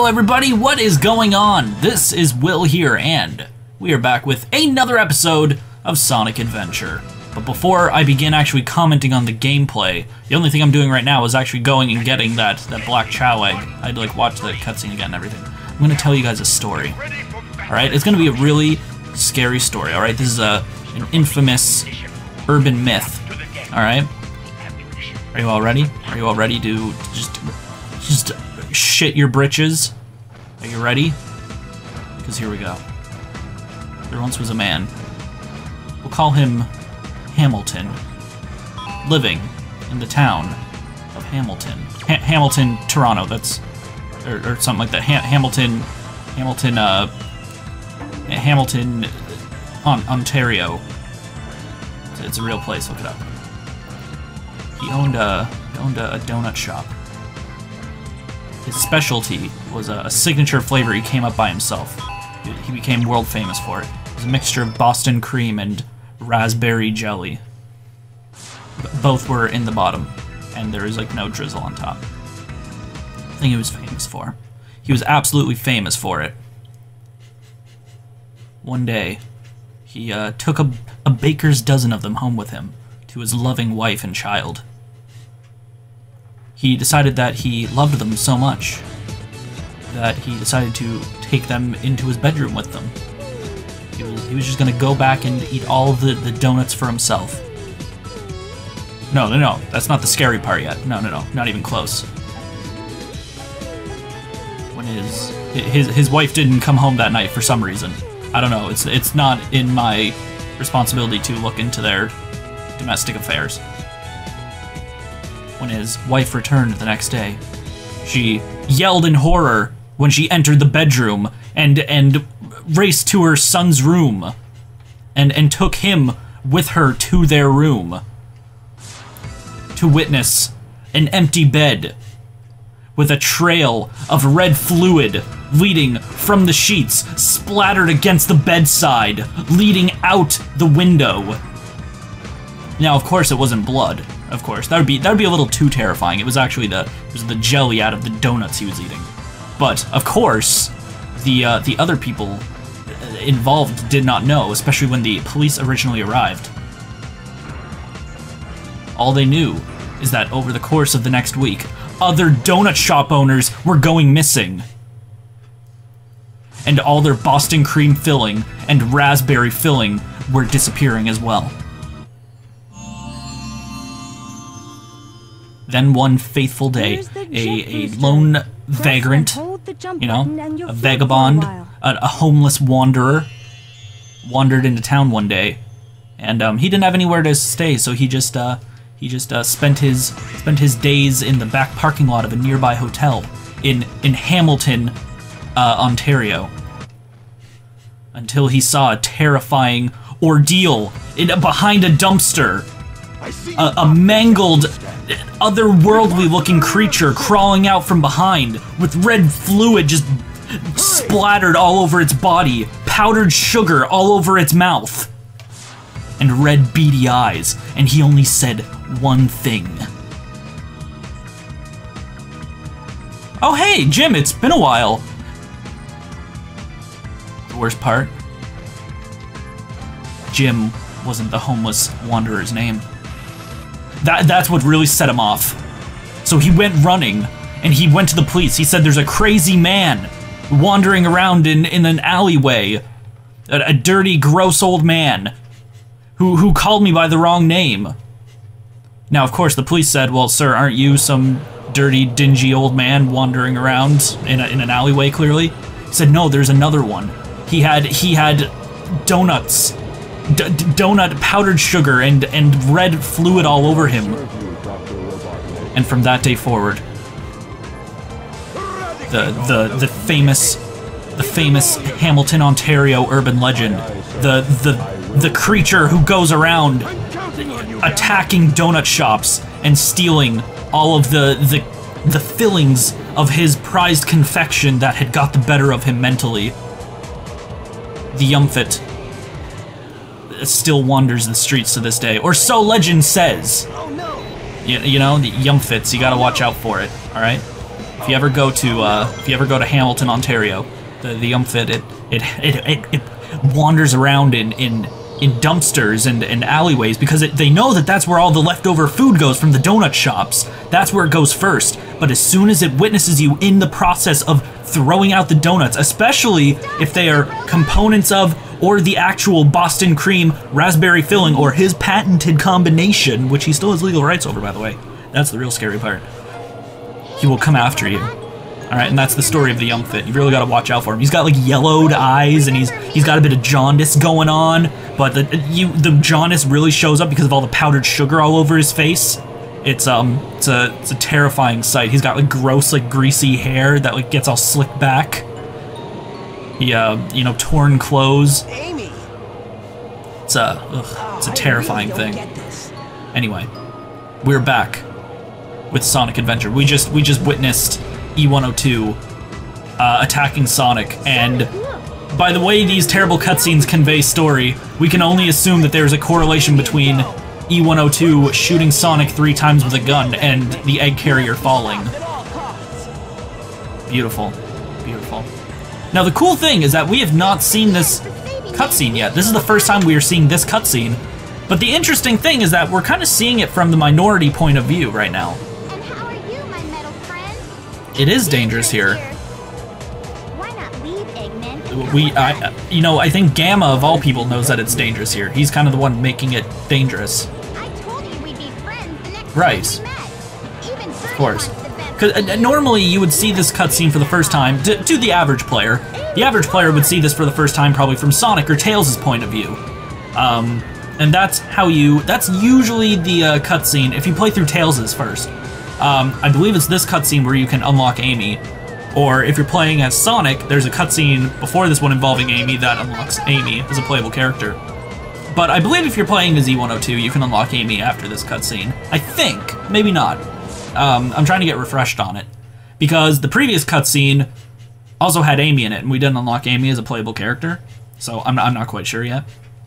Hello everybody, what is going on? This is Will here, and we are back with another episode of Sonic Adventure. But before I begin actually commenting on the gameplay, the only thing I'm doing right now is actually going and getting that Black Chow egg. I had to like watch the cutscene again and everything. I'm gonna tell you guys a story. Alright, it's gonna be a really scary story, alright? This is an infamous urban myth, alright? Are you all ready? Are you all ready to just shit your britches? Are you ready? Because here we go. There once was a man. We'll call him Hamilton, living in the town of Hamilton. Hamilton, Toronto, that's... Or something like that. Hamilton, Ontario. It's a real place, look it up. He owned a donut shop. His specialty was a signature flavor he came up by himself. He became world famous for it. It was a mixture of Boston cream and raspberry jelly. Both were in the bottom, and there was like no drizzle on top. Thing he was famous for. He was absolutely famous for it. One day, he took a baker's dozen of them home with him to his loving wife and child. He decided that he loved them so much that he decided to take them into his bedroom with them. He was just gonna go back and eat all of the donuts for himself. No, that's not the scary part yet. No, not even close. When his wife didn't come home that night for some reason. I don't know, it's not in my responsibility to look into their domestic affairs. When his wife returned the next day, she yelled in horror when she entered the bedroom and raced to her son's room and took him with her to their room to witness an empty bed with a trail of red fluid leading from the sheets splattered against the bedside, leading out the window. Now, of course, it wasn't blood. Of course, that would be a little too terrifying. It was actually the jelly out of the donuts he was eating. But of course, the other people involved did not know, especially when the police originally arrived. All they knew is that over the course of the next week, other donut shop owners were going missing. And all their Boston cream filling and raspberry filling were disappearing as well. Then one faithful day, a lone vagrant, you know, a vagabond, a homeless wanderer, wandered into town one day, and he didn't have anywhere to stay, so he just spent his days in the back parking lot of a nearby hotel in Hamilton, Ontario, until he saw a terrifying ordeal behind a dumpster. A mangled, otherworldly looking creature crawling out from behind with red fluid just splattered all over its body, powdered sugar all over its mouth, and red beady eyes, and he only said one thing. Oh hey, Jim, it's been a while. The worst part? Jim wasn't the homeless wanderer's name. That's what really set him off. So he went running, and he went to the police. He said there's a crazy man wandering around in an alleyway. A dirty, gross old man who called me by the wrong name. Now, of course, the police said, well, sir, aren't you some dirty, dingy old man wandering around in an alleyway, clearly? He said, no, there's another one. He had donuts. Donut powdered sugar and red fluid all over him. And from that day forward, the famous Hamilton, Ontario urban legend, the creature who goes around attacking donut shops and stealing all of the fillings of his prized confection that had got the better of him mentally. The Yumfit still wanders the streets to this day, or so legend says. You know, the Yumfits, you gotta watch out for it, alright? If you ever go to Hamilton, Ontario, the Umfit, it wanders around in dumpsters and alleyways because they know that that's where all the leftover food goes from the donut shops. That's where it goes first. But as soon as it witnesses you in the process of throwing out the donuts, especially if they are components of or the actual Boston cream raspberry filling or his patented combination, which he still has legal rights over, by the way. That's the real scary part. He will come after you. Alright, and that's the story of the Umfit. You really gotta watch out for him. He's got like yellowed eyes and he's got a bit of jaundice going on, but the jaundice really shows up because of all the powdered sugar all over his face. It's a terrifying sight. He's got like gross, like greasy hair that like gets all slicked back. He you know, torn clothes. Amy. It's a terrifying thing. Anyway, we're back with Sonic Adventure. We just witnessed E102 attacking Sonic, and by the way these terrible cutscenes convey story, we can only assume that there's a correlation between E102 shooting Sonic 3 times with a gun and the egg carrier falling. Beautiful. Beautiful. Now the cool thing is that we have not seen this cutscene yet. This is the first time we are seeing this cutscene, but the interesting thing is that we're kind of seeing it from the minority point of view right now. And how are you, my metal friend? It is dangerous here. Why not leave, Eggman? You know, I think Gamma of all people knows that it's dangerous here. He's kind of the one making it dangerous. I told you we'd be friends the next Right. time we met. Even Of course. wants the best. Because normally you would see this cutscene for the first time, to the average player. The average player would see this for the first time probably from Sonic or Tails' point of view. And that's usually the cutscene if you play through Tails' first. I believe it's this cutscene where you can unlock Amy. Or if you're playing as Sonic, there's a cutscene before this one involving Amy that unlocks Amy as a playable character. But I believe if you're playing as E102, you can unlock Amy after this cutscene. I think. Maybe not. I'm trying to get refreshed on it. Because the previous cutscene also had Amy in it, and we didn't unlock Amy as a playable character. So I'm not quite sure yet.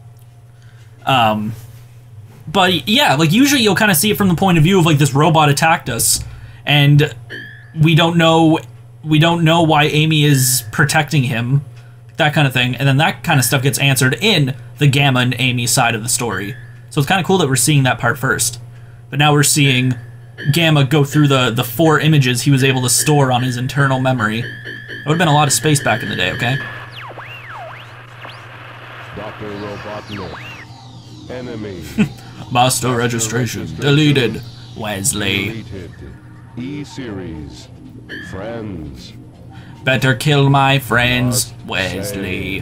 But yeah, like usually you'll kind of see it from the point of view of like this robot attacked us, and we don't know why Amy is protecting him, that kind of thing, and then that kind of stuff gets answered in the Gamma and Amy side of the story. So it's kind of cool that we're seeing that part first. But now we're seeing Gamma go through the 4 images he was able to store on his internal memory. That would have been a lot of space back in the day, okay? Dr. Robotnik. Enemy. Master registration deleted. Wesley. Deleted. E-Series. Friends. Better kill my friends, Wesley.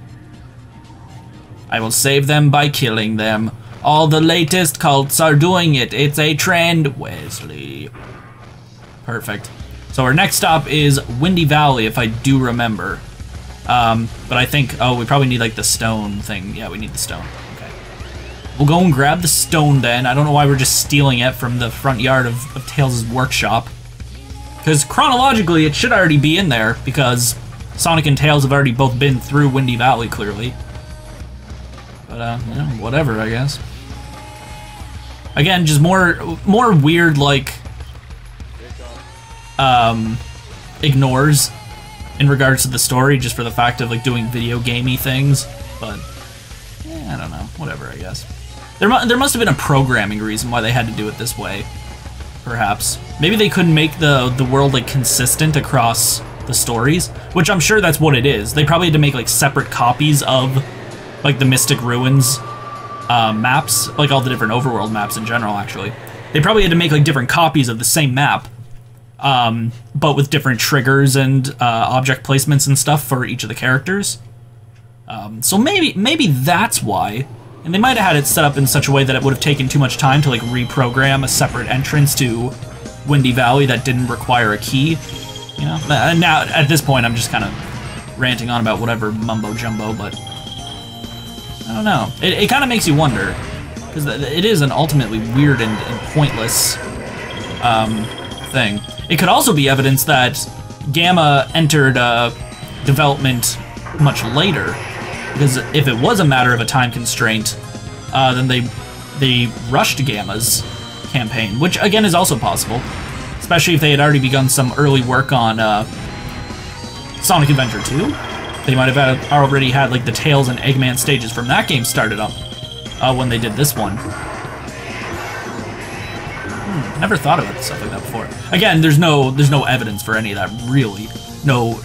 I will save them by killing them. All the latest cults are doing it. It's a trend, Wesley. Perfect. So our next stop is Windy Valley, if I do remember. But I think, oh, we probably need like the stone thing. Yeah, we need the stone. Okay. We'll go and grab the stone then. I don't know why we're just stealing it from the front yard of Tails' workshop. Because chronologically, it should already be in there, because Sonic and Tails have already both been through Windy Valley, clearly. But, you know, whatever, I guess. Again, just more weird, like, ignores in regards to the story, just for the fact of, like, doing video gamey things. But, yeah, I don't know. Whatever, I guess. There must have been a programming reason why they had to do it this way. Perhaps. Maybe they couldn't make the world, like, consistent across the stories, which I'm sure that's what it is. They probably had to make, like, separate copies of, like, the Mystic Ruins maps, like all the different overworld maps in general, actually. They probably had to make, like, different copies of the same map, but with different triggers and object placements and stuff for each of the characters. So maybe that's why. And they might have had it set up in such a way that it would have taken too much time to, like, reprogram a separate entrance to Windy Valley that didn't require a key. You know? Now, at this point, I'm just kind of ranting on about whatever mumbo-jumbo, but I don't know. It kind of makes you wonder, because it is an ultimately weird and pointless thing. It could also be evidence that Gamma entered development much later, because if it was a matter of a time constraint, then they rushed Gamma's campaign, which again is also possible. Especially if they had already begun some early work on Sonic Adventure 2. They might have already had like the Tails and Eggman stages from that game started up when they did this one. Never thought about stuff like that before. Again, there's no evidence for any of that, really. No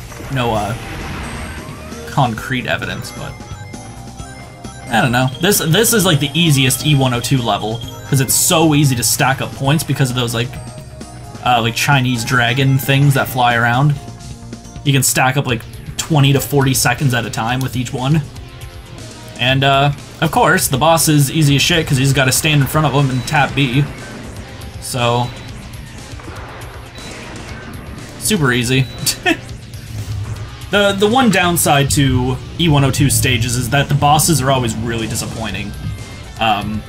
concrete evidence, but I don't know. This is like the easiest E102 level because it's so easy to stack up points because of those like Chinese dragon things that fly around. You can stack up like 20 to 40 seconds at a time with each one. And of course, the boss is easy as shit because he's got to stand in front of him and tap B. So super easy. The one downside to E102 stages is that the bosses are always really disappointing. I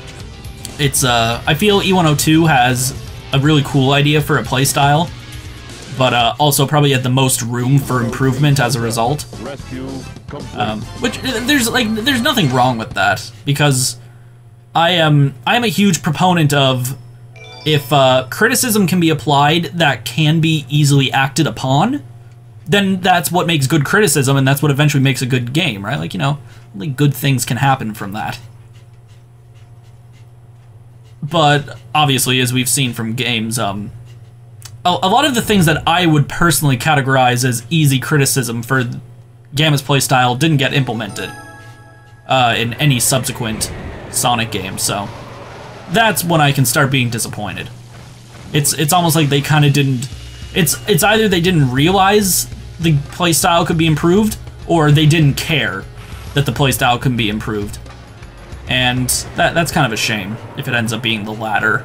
feel E102 has a really cool idea for a playstyle, but also probably had the most room for improvement as a result. Which there's nothing wrong with that, because I am a huge proponent of if criticism can be applied that can be easily acted upon, then that's what makes good criticism, and that's what eventually makes a good game, right? Like, you know, only good things can happen from that. But obviously, as we've seen from games, a lot of the things that I would personally categorize as easy criticism for Gamma's playstyle didn't get implemented in any subsequent Sonic games, so that's when I can start being disappointed. It's almost like they kind of didn't. It's either they didn't realize the playstyle could be improved, or they didn't care that the playstyle could be improved. And that's kind of a shame if it ends up being the latter.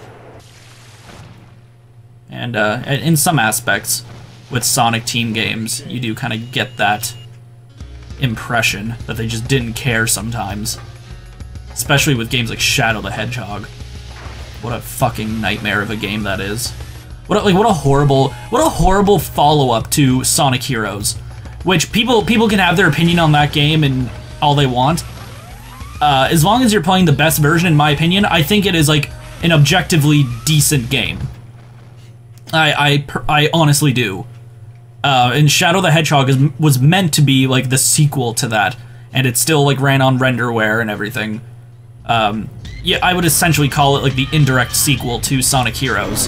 And in some aspects, with Sonic Team games, you do kind of get that impression that they just didn't care sometimes. Especially with games like Shadow the Hedgehog. What a fucking nightmare of a game that is. What a horrible follow-up to Sonic Heroes, which people can have their opinion on that game and all they want. As long as you're playing the best version, in my opinion, I think it is like an objectively decent game. I honestly do. And Shadow the Hedgehog was meant to be like the sequel to that, and it still like ran on renderware and everything. Yeah, I would essentially call it like the indirect sequel to Sonic Heroes,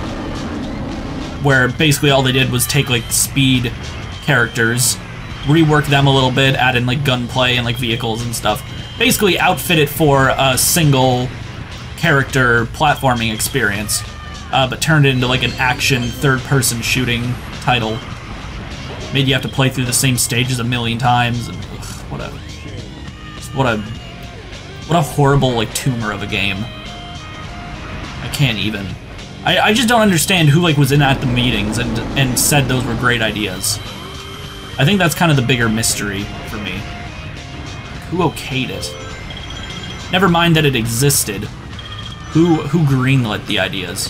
where basically all they did was take like Speed characters, rework them a little bit, add in like gunplay and like vehicles and stuff. Basically outfit it for a single character platforming experience, but turned it into like an action third-person shooting title. Made you have to play through the same stages a million times. And, ugh, what a horrible like tumor of a game. I can't even. I just don't understand who like was in at the meetings and said those were great ideas. I think that's kind of the bigger mystery for me. Who okayed it? Never mind that it existed. Who greenlit the ideas?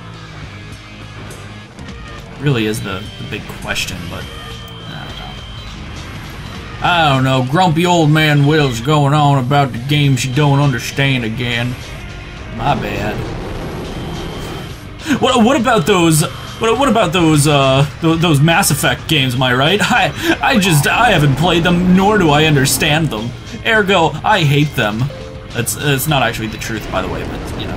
Really is the big question, but I don't know. Grumpy old man Will's going on about the game she don't understand again. My bad. What about those? What about those Mass Effect games? Am I right? I haven't played them, nor do I understand them. Ergo, I hate them. That's not actually the truth, by the way, but you know.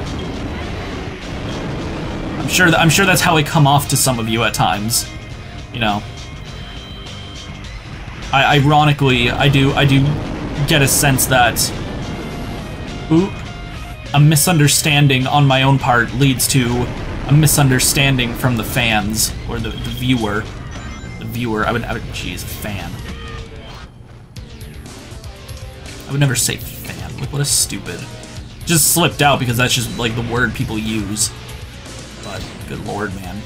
I'm sure that's how I come off to some of you at times. You know. Ironically, I do get a sense that a misunderstanding on my own part leads to a misunderstanding from the fans or the viewer. The viewer, geez, fan. I would never say fan. Like, what a stupid. Just slipped out because that's just like the word people use. But good lord, man.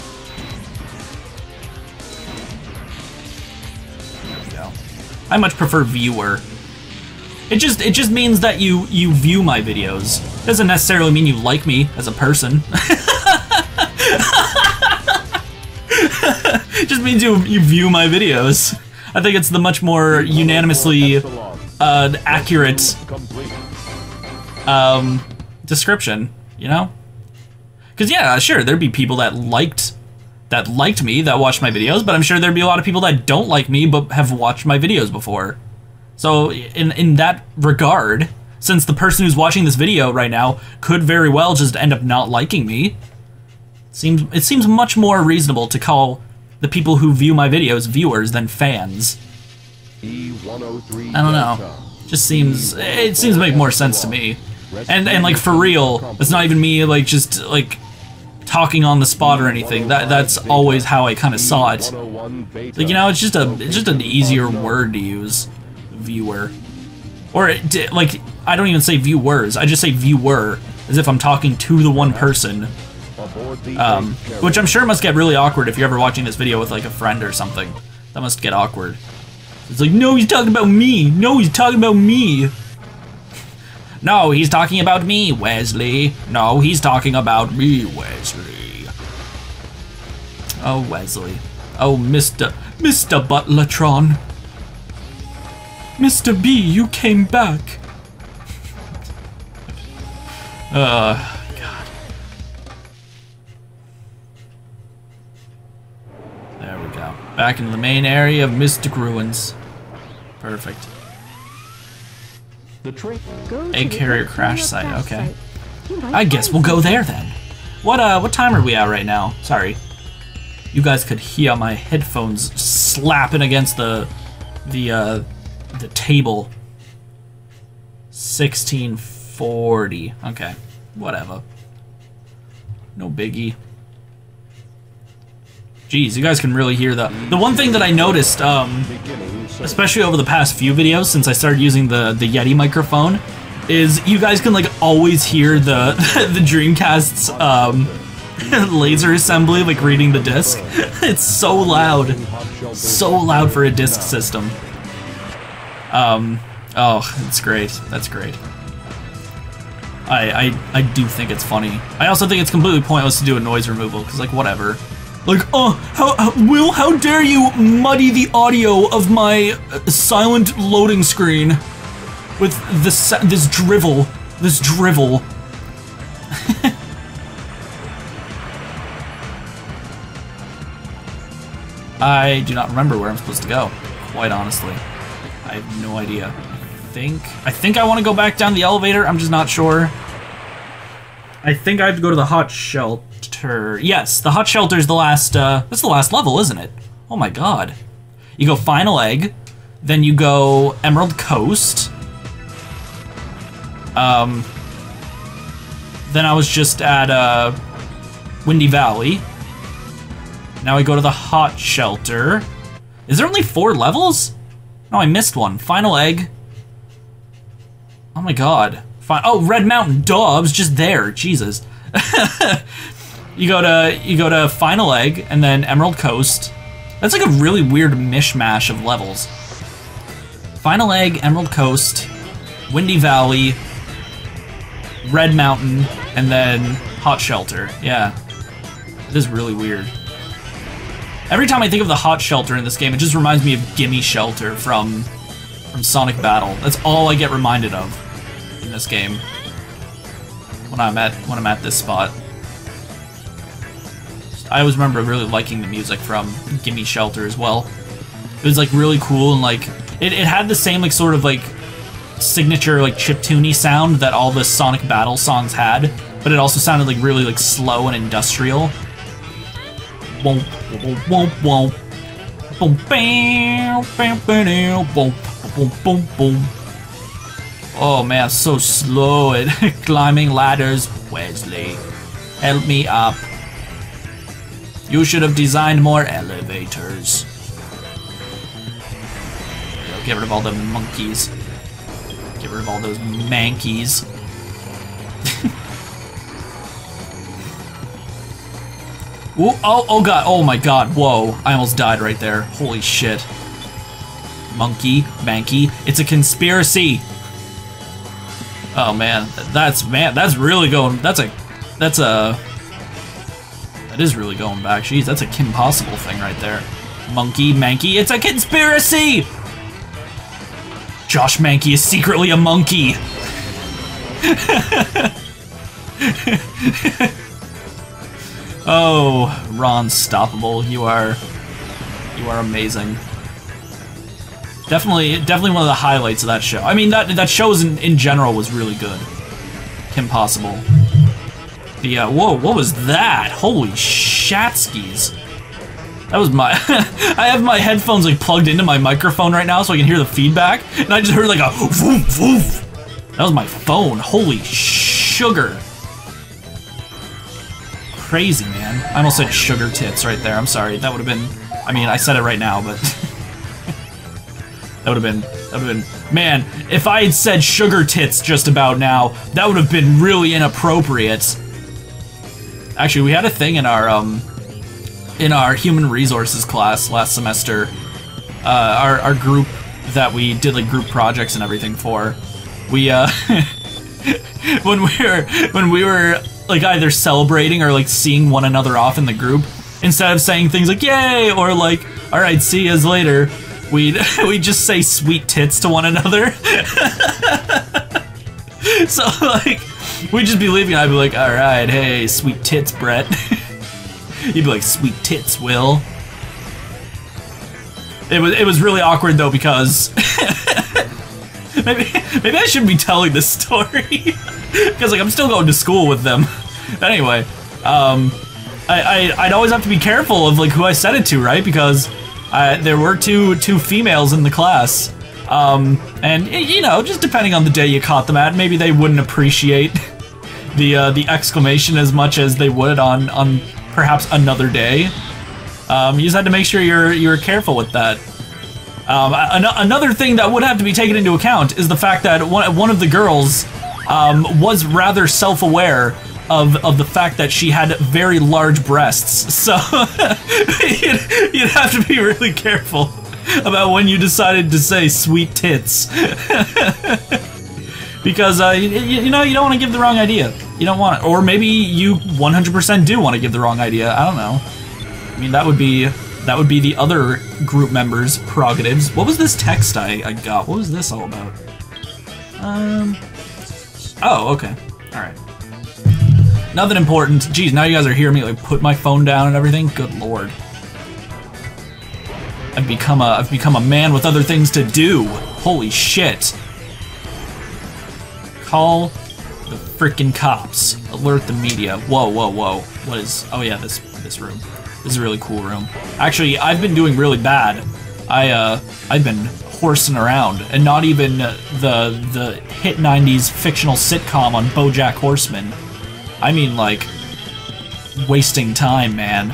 There we go. I much prefer viewer. It just means that you view my videos. Doesn't necessarily mean you like me as a person. It just means you view my videos. I think it's the much more unanimously accurate description, you know? Because yeah, sure, there'd be people that liked me, that watched my videos, but I'm sure there'd be a lot of people that don't like me but have watched my videos before. So in that regard, since the person who's watching this video right now could very well just end up not liking me, it seems much more reasonable to call the people who view my videos viewers than fans. E103 I don't know. It seems to make more sense to me. And like for real, it's not even me like just like talking on the spot or anything. That's always how I kind of saw it. Like, you know, it's just an easier word to use, viewer. Or like I don't even say viewers. I just say viewer as if I'm talking to the one person. Which I'm sure must get really awkward if you're ever watching this video with like a friend or something. That must get awkward. It's like, no, he's talking about me. No, he's talking about me. No, he's talking about me, Wesley. No, he's talking about me, Wesley. Oh, Wesley. Oh, Mr. Butlertron. Mr. B, you came back. God. There we go. Back into the main area of Mystic Ruins. Perfect. Egg carrier crash site, okay. I guess we'll go there then. What time are we at right now? Sorry. You guys could hear my headphones slapping against the table. 16:40. Okay. Whatever. No biggie. Jeez, you guys can really hear the one thing that I noticed, especially over the past few videos since I started using the Yeti microphone, is you guys can like always hear the the Dreamcast's laser assembly like reading the disc. It's so loud for a disc system. Oh, it's great. That's great. I do think it's funny. I also think it's completely pointless to do a noise removal because like whatever. Like, Will, how dare you muddy the audio of my silent loading screen with this drivel. I do not remember where I'm supposed to go, quite honestly. I have no idea. I think I want to go back down the elevator, I'm just not sure. I think I have to go to the hot shelter. Yes, the hot shelter is the last, that's the last level, isn't it? Oh my god. You go Final Egg, then you go Emerald Coast. Then I was just at, Windy Valley. Now I go to the hot shelter. Is there only 4 levels? No, I missed one. Final Egg. Oh my god. Oh, Red Mountain. Duh, I was just there. Jesus. You go to Final Egg and then Emerald Coast. That's like a really weird mishmash of levels. Final Egg, Emerald Coast, Windy Valley, Red Mountain, and then Hot Shelter. Yeah. It is really weird. Every time I think of the Hot Shelter in this game, it just reminds me of Gimme Shelter from Sonic Battle. That's all I get reminded of in this game when I'm at this spot. I always remember really liking the music from Gimme Shelter as well. It was like really cool and like it had the same like sort of like signature like chiptune-y sound that all the Sonic Battle songs had, but it also sounded like really like slow and industrial. Boom, boom, boom, boom, boom, bam, bam, bam, boom, boom, boom, boom. Oh man, so slow at climbing ladders. Wesley, help me up. You should have designed more elevators. Get rid of all the monkeys. Get rid of all those mankeys. Ooh, oh god, oh my god, whoa. I almost died right there. Holy shit. Monkey, manky, it's a conspiracy. Oh man, that's really going, that is really going back. Jeez, that's a Kim Possible thing right there. Monkey, manky, it's a conspiracy! Josh Mankey is secretly a monkey. Oh, Ron Stoppable, you are amazing. Definitely one of the highlights of that show. I mean, that show in general was really good. Kim Possible. The whoa, what was that? Holy shatskis! That was my. I have my headphones like plugged into my microphone right now, so I can hear the feedback, and I just heard like a woof woof. That was my phone. Holy sugar! Crazy, man. I almost said sugar tits right there. I'm sorry. That would have been. I mean, I said it right now, but that would have been. Man, if I had said sugar tits just about now, that would have been really inappropriate. Actually, we had a thing in our human resources class last semester. Our group that we did like group projects and everything for. We when we were like either celebrating or like seeing one another off in the group, instead of saying things like "yay" or like "all right, see yous later," we'd just say "sweet tits" to one another. So like we'd just be leaving, and I'd be like, "All right, hey, sweet tits, Brett." You'd be like, "Sweet tits, Will." It was really awkward though, because maybe I shouldn't be telling this story because like I'm still going to school with them. But anyway, I'd always have to be careful of like who I said it to, right? Because there were two females in the class, and you know, just depending on the day you caught them at, maybe they wouldn't appreciate the exclamation as much as they would on perhaps another day. You just had to make sure you're careful with that. Another thing that would have to be taken into account is the fact that one of the girls was rather self-aware of the fact that she had very large breasts, so you'd have to be really careful about when you decided to say "sweet tits," because you know, you don't want to give the wrong idea. You don't want it, or maybe you 100% do want to give the wrong idea. I don't know. I mean, that would be the other group members' prerogatives. What was this text I got? What was this all about? Oh, okay. All right. Nothing important. Geez, now you guys are hearing me like put my phone down and everything. Good lord. I've become a man with other things to do. Holy shit. Call the frickin' cops. Alert the media. Whoa, whoa, whoa. What is? Oh yeah, this room. This is a really cool room. Actually, I've been doing really bad. I've been horsing around, and not even the hit 90s fictional sitcom on BoJack Horseman. I mean, like, wasting time, man.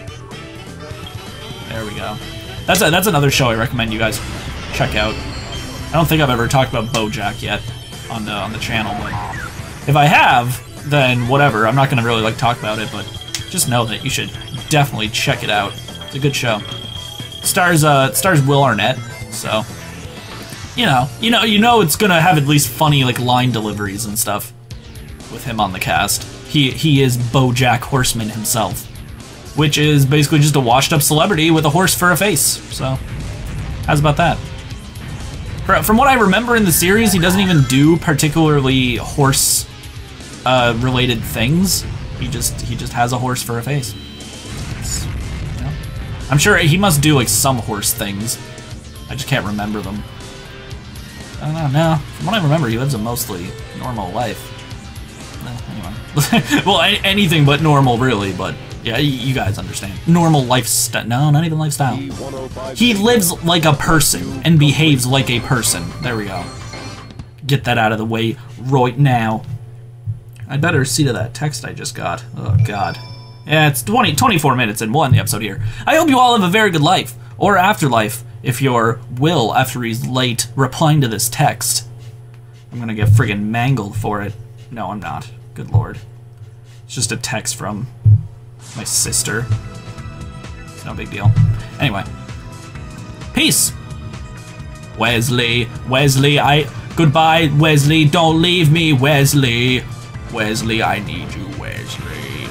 There we go. That's another show I recommend you guys check out. I don't think I've ever talked about BoJack yet on the channel, but if I have, then whatever. I'm not gonna really like talk about it, but just know that you should definitely check it out. It's a good show. Stars Will Arnett, so you know it's gonna have at least funny like line deliveries and stuff with him on the cast. He is BoJack Horseman himself, which is basically just a washed up celebrity with a horse for a face. So how's about that? From what I remember in the series, he doesn't even do particularly horse related things. He just has a horse for a face. You know? I'm sure he must do like some horse things. I just can't remember them. I don't know. No, from what I remember, he lives a mostly normal life. Anyway, well, anything but normal, really. But yeah, you guys understand. Normal lifestyle. No, not even lifestyle. He lives like a person and behaves like a person. There we go. Get that out of the way right now. I'd better see to that text I just got. Oh, God. Yeah, it's 24 minutes and one episode here. I hope you all have a very good life, or afterlife, if you're Will after he's late replying to this text. I'm gonna get friggin' mangled for it. No, I'm not. Good lord. It's just a text from my sister. It's no big deal. Anyway. Peace! Wesley, goodbye, Wesley, don't leave me, Wesley. Wesley, I need you, Wesley.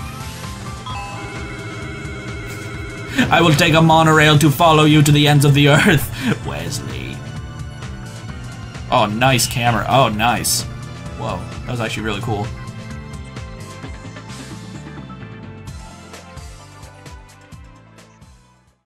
I will take a monorail to follow you to the ends of the earth, Wesley. Oh, nice camera. Oh, nice. Whoa, that was actually really cool.